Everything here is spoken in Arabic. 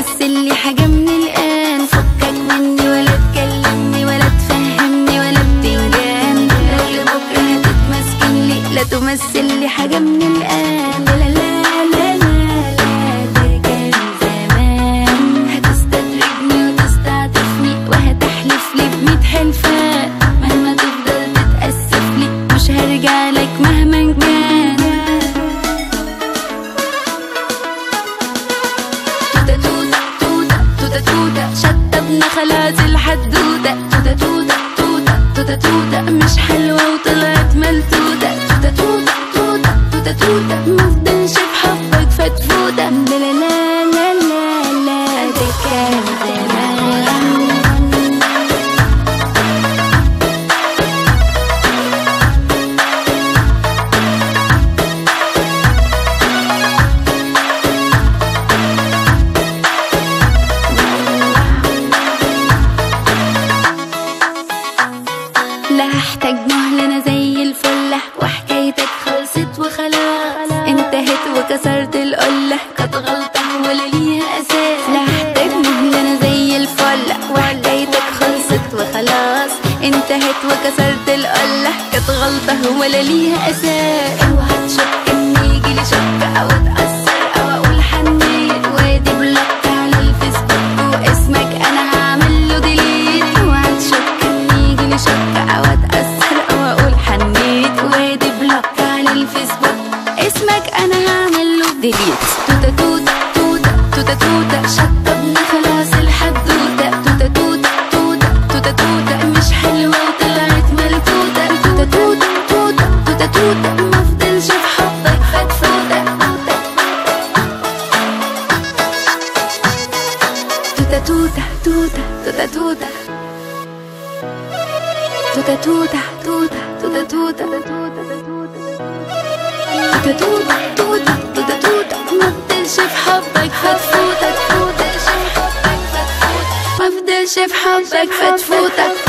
تمثلي حاجة من الآن. فكك مني ولا تكلمني ولا تفهمني ولا بتنجان. لو لبكرة هتتمسكنلي لا تمثلي حاجة من الآن. لا لا لا لا لا ده كان زمان. هتستدرجني وتستعطفني وهتحلفلي ب100 حلفان. مهما تفضل تتأسفلي مش هرجعلك مهما كان. شطبنا خلاص الحدودة. توتة توتة توتة توتة توتة مش حلوة وطلعت ملتوتة. توتة توتة توتة توتة توتة مفضلش بحبك فتفوتة. لا لا لا لا لا لا ده كان زمان. لا هحتاج مهلة أنا زي الفلة وحكايتك خلصت وخلاص. انتهت وكسرت القلة كانت غلطة ولا ليها أساس. لا هحتاج مهلة أنا زي الفلة وحكايتك خلصت وخلاص. انتهت وكسرت القلة كانت غلطة ولا ليها أساس. اوعى تشك إن يجيلي شك أو أتأثر أو أقول حنيت وادي بلوك على الفيسبوك واسمك أنا هعمله ديليت. اوعى تشك إن يجيلي شك أو أتأثر أو أقول حنيت وادي بلوك على الفيسبوك اسمك أنا هعمله ديليت. توتة توتة توتة توتة توتة شطبنا خلاص الحدودة. توتة توتة توتة توتة توتة مش حلوة وطلعت ملتوتة. توتة توتة توتة توتة توتة مفضلش بحبك فتفوتة. توتة توتة توتة توتة توتة توتة توتة توتة توتة توتة توتة توتة توتة توتة مفضلش بحبك فتفوتة. مفضلش بحبك فتفوتة.